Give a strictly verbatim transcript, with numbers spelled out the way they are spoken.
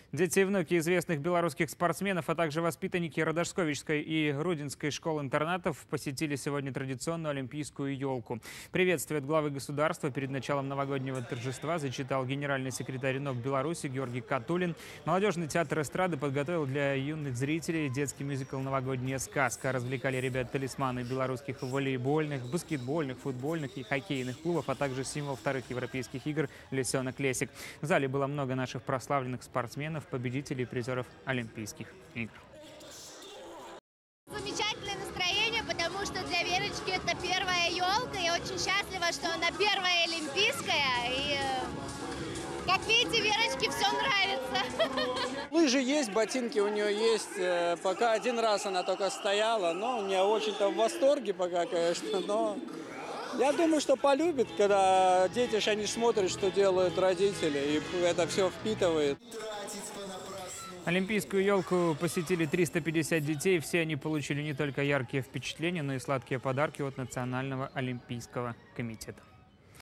Дети и внуки известных белорусских спортсменов, а также воспитанники Радашковичской и Рудинской школ-интернатов посетили сегодня традиционную олимпийскую елку. Приветствие от главы государства перед началом новогоднего торжества зачитал генеральный секретарь НОК Беларуси Георгий Катулин. Молодежный театр эстрады подготовил для юных зрителей детский мюзикл «Новогодняя сказка». Развлекали ребят талисманы белорусских волейбольных, баскетбольных, футбольных и хоккейных клубов, а также символ вторых европейских игр «Лисенок Лесик». В зале было много наших прославленных спортсменов, победителей и призеров Олимпийских игр. Замечательное настроение, потому что для Верочки это первая елка. Я очень счастлива, что она первая олимпийская. И, как видите, Верочке все нравится. Лыжи есть, ботинки у нее есть. Пока один раз она только стояла, но не очень-то в восторге пока, конечно, но я думаю, что полюбит, когда дети ж они смотрят, что делают родители, и это все впитывает. Олимпийскую елку посетили триста пятьдесят детей. Все они получили не только яркие впечатления, но и сладкие подарки от Национального олимпийского комитета.